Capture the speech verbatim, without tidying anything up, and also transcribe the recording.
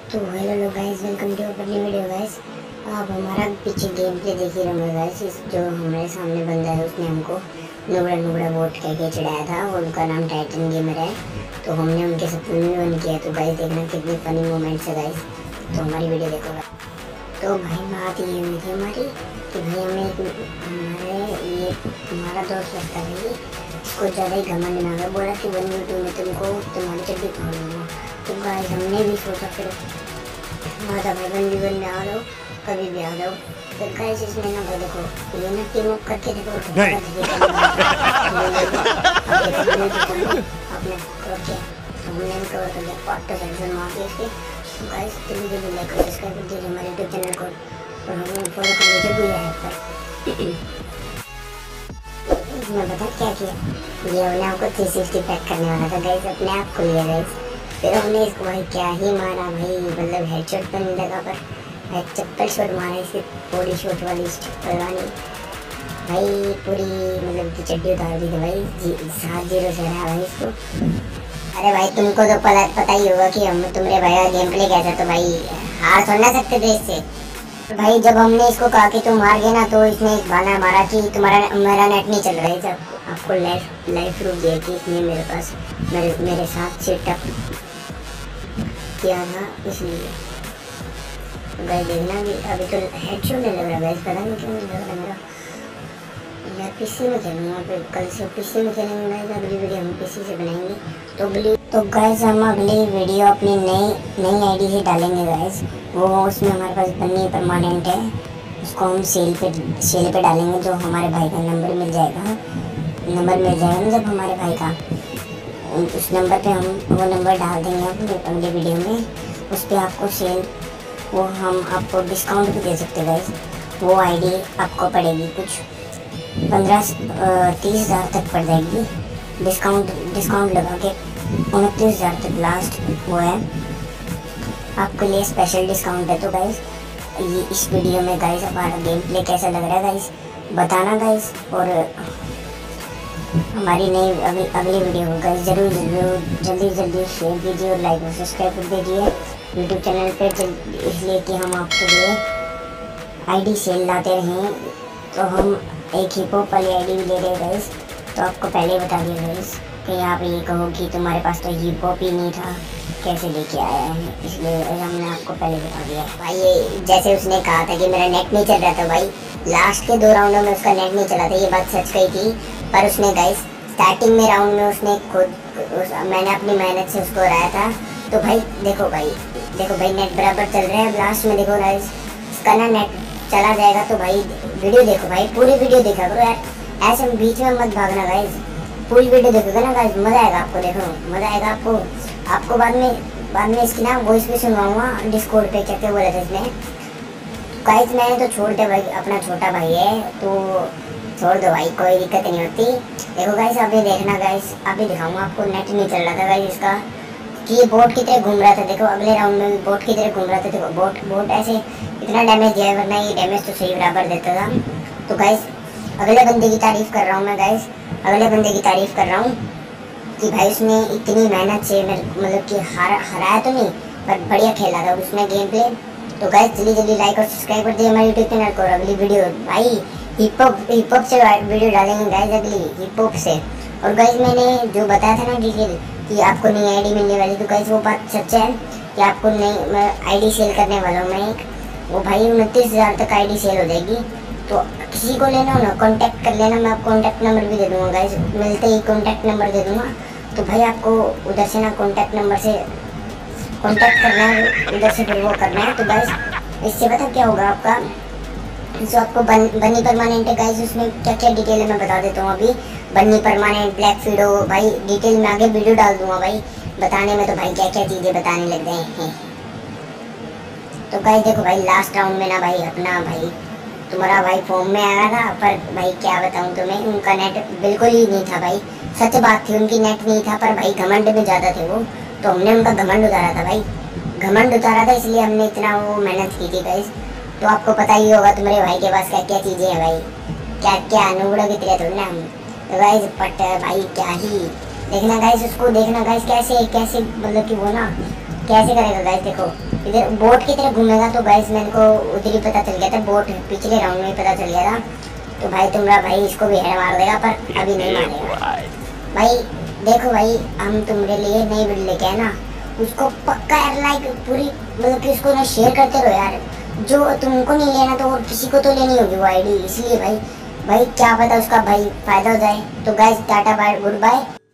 तो हेलो लो guys, welcome to अपनी वीडियो गाइस। आप हमारा पीछे गेम प्ले देख ही रहे होंगे गाइस। इस जो हमारे सामने बंदा है उसने हमको नुबड़ा नुबड़ा वोट कह के चिढ़ाया था और उनका नाम टाइटन गेमर है। तो हमने उनके सपने में वन किया। तो गाइस देखना कितनी फनी मोमेंट्स है गाइस। तो हमारी वीडियो देखो। तो भाई बात ये हुई थी हमारी कि भाई हमें एक हमारे ये हमारा दोस्त लगता है भाई, इसको ज़्यादा ही घमंड ना गया, बोला कि वन टू में तुमको तुम्हारी चड्डी फाड़ दूँगा। तो गाइस हमने भी सोचा फिर माता भाई बन भी बन में आ जाओ, कभी भी आ जाओ। फिर गाइस इसने ना भाई देखो ये ना टीम अप करके देखो आपने कवर किया। तो हमने भी कवर कर दिया, पार्ट तो सेक्शन मार दिया इसके। तो गाइस जल्दी जल्दी लाइक और सब्सक्राइब कर दीजिए हमारे यूट्यूब चैनल को और हमें फॉलो कर लीजिए भी है पर। मैं बता क्या किया, ये हमने आपको थ्री सिक्सटी पैक करने वाला था गाइस, अपने आप को लिया गाइस। फिर हमने इसको भाई क्या ही मारा भाई, मतलब हेडशॉट तो नहीं लगा पर हेड चप्पल शॉट मारा इसकी, बॉडी शॉट वाली चप्पल वाली भाई, पूरी मतलब की चड्डी उतार दी थी भाई। जी सात जीरो से रहा भाई इसको। अरे भाई तुमको तो पता पता ही होगा कि हम तुम्हारे भैया गेम प्ले कैसा, तो भाई हार थोड़ा ना सकते थे इससे। तो भाई जब हमने इसको कहा कि तुम हार गए ना, तो इसने एक बहाना मारा कि तुम्हारा मेरा नेट नहीं चल रहा है। जब आपको लाइफ लाइफ प्रूफ दिया कि इसने मेरे पास मेरे मेरे साथ सेटअप किया था, इसलिए गाइस देखना भी अभी तो हेडशॉट नहीं लग रहा गाइस, पता नहीं क्यों नहीं लग रहा मेरा। मैं पीसी में खेलूँगा, फिर कल से पीसी में खेलेंगे गाइस। अगली वीडियो हम पीसी से बनाएंगे। तो अगली तो गाइस हम अगली वीडियो अपनी नई नई आईडी से डालेंगे गाइस। वो उसमें हमारे पास बन्नी परमानेंट है, उसको हम सेल पे सेल पे डालेंगे। जो हमारे भाई का नंबर मिल जाएगा नंबर मिल जाएगा ना जब हमारे भाई का, उस नंबर पे हम वो नंबर डाल देंगे अपने अगले वीडियो में। उस पर आपको सेल वो हम आपको डिस्काउंट भी दे सकते हैं गाइस। वो आईडी आपको पड़ेगी कुछ पंद्रह तीस हज़ार तक पड़ जाएगी, डिस्काउंट डिस्काउंट लगा के उनतीस हज़ार तक लास्ट वो है आपके लिए स्पेशल डिस्काउंट है। तो गाइस ये इस वीडियो में गाइस हमारा गेम प्ले कैसा लग रहा है गाइस बताना गाइस। और हमारी नई अगली अगली वीडियो को गाइस जरूर जरूर जल्दी जल्दी शेयर कीजिए और लाइक और सब्सक्राइब कर दीजिए यूट्यूब चैनल पे, इसलिए कि हम आपके लिए आईडी सेल लाते रहें। तो हम एक हिप हॉप वाली आईडी भी ले रहे हैं गाइस। तो आपको पहले बता दिया गाइस कि आप ये कहो कि तुम्हारे पास तो हिप हॉप ही नहीं था, कैसे लेके आया है, इसलिए हमने आपको पहले बता दिया भाई। ये जैसे उसने कहा था कि मेरा नेट नहीं चल रहा था भाई, लास्ट के दो राउंडों में उसका नेट नहीं चला था, ये बात सच कही थी। पर उसने गाइस स्टार्टिंग में राउंड में उसने खुद उस, मैंने अपनी मेहनत से उसको हराया था। तो भाई देखो भाई देखो भाई नेट बराबर चल रहा है। लास्ट में देखो गाइस इसका ना नेट चला जाएगा। तो भाई वीडियो देखो भाई, पूरी वीडियो देखा करो यार, ऐसे बीच में मत भागना गाइस। पूरी वीडियो देखोगे ना गाइस मज़ा आएगा आपको, देखो मज़ा आएगा आपको। आपको बाद में बाद में इसकी ना वॉइस भी सुनवाऊँगा डिस्कॉर्ड पे, क्या क्या बोला था इसने। गाइस मैंने तो छोड़ दिया भाई, अपना छोटा भाई है तो छोड़ दो भाई, कोई दिक्कत नहीं होती। देखो गाइस अभी देखना गाइस, अभी दिखाऊंगा आपको। नेट नहीं चल रहा था गाइस इसका, कि ये बोट की तरह घूम रहा था। देखो अगले राउंड में भी बोट की तरह घूम रहा था। देखो बोट बोट ऐसे इतना डैमेज दिया है, वरना ये डैमेज तो सही बराबर देता था। तो गाइस अगले बंदे की तारीफ़ कर रहा हूँ मैं गाइस, अगले बंदे की तारीफ़ कर रहा हूँ कि भाई उसने इतनी मेहनत से मतलब कि हार हराया तो नहीं पर बढ़िया खेला था उसने गेम प्ले। तो गाइस जल्दी जल्दी लाइक और सब्सक्राइब कर दिए हमारे यूट्यूब चैनल को। और अगली वीडियो भाई हिप हॉप हिप हॉप से वीडियो डालेंगे गाइस, अगली हिप हॉप से। और गाइस मैंने जो बताया था ना डिटेल कि आपको नई आईडी मिलने वाली, तो गाइस वो बात सच है कि आपको नई मैं आईडी सेल करने वाला हूँ मैं एक, वो भाई उनतीस हज़ार तक आईडी सेल हो जाएगी। तो किसी को लेना हो ना कांटेक्ट कर लेना, मैं आपको कॉन्टैक्ट नंबर भी दे दूँगा गाइस, मिलते ही कॉन्टैक्ट नंबर दे दूँगा। तो भाई आपको उधर से ना कॉन्टैक्ट नंबर से कॉन्टैक्ट करना है, उधर से फिर वो करना है। तो गाइस इससे पता क्या होगा आपका, जो आपको बन, बन्नी परमानेंट है गाइस, उसमें क्या क्या डिटेल है मैं बता देता हूँ अभी। बन्नी परमानेंट ब्लैक फीडो भाई डिटेल में आगे वीडियो डाल दूंगा भाई, बताने में तो भाई क्या क्या चीज़ें बताने लग गए हैं। तो गाइस देखो भाई लास्ट राउंड में ना भाई अपना भाई तुम्हारा भाई फॉर्म में आया था, पर भाई क्या बताऊँ तुम्हें, उनका नेट बिल्कुल ही नहीं था भाई, सच बात थी उनकी नेट नहीं था। पर भाई घमंड में ज़्यादा थे वो, तो हमने उनका घमंड उतारा था भाई, घमंड उतारा था, इसलिए हमने इतना वो मेहनत की थी गाइस। तो आपको पता ही होगा तुम्हारे भाई के पास क्या क्या चीज़ें हैं भाई, क्या क्या नुबड़ों की तरह थोड़ी ना हम। तो गाइस पट भाई क्या ही देखना गाइस, उसको देखना गाइस कैसे कैसे मतलब कि वो ना कैसे करेगा गाइस। देखो इधर बोट की तरफ घूमेगा तो गाइस मेरे को उधर ही पता चल गया था, बोट पिछले राउंड में ही पता चल गया था। तो भाई तुम्हारा भाई इसको भी हेड मार देगा पर अभी नहीं मारेगा भाई। देखो भाई हम तुम्हारे लिए नई बिल्ड लेके आए ना, उसको पक्का यार लाइक पूरी मतलब कि उसको ना शेयर करते रहो यार। जो तुमको नहीं लेना तो और किसी को तो लेनी होगी वो आईडी, इसलिए भाई भाई क्या पता उसका भाई फायदा हो जाए। तो guys tata bye good bye.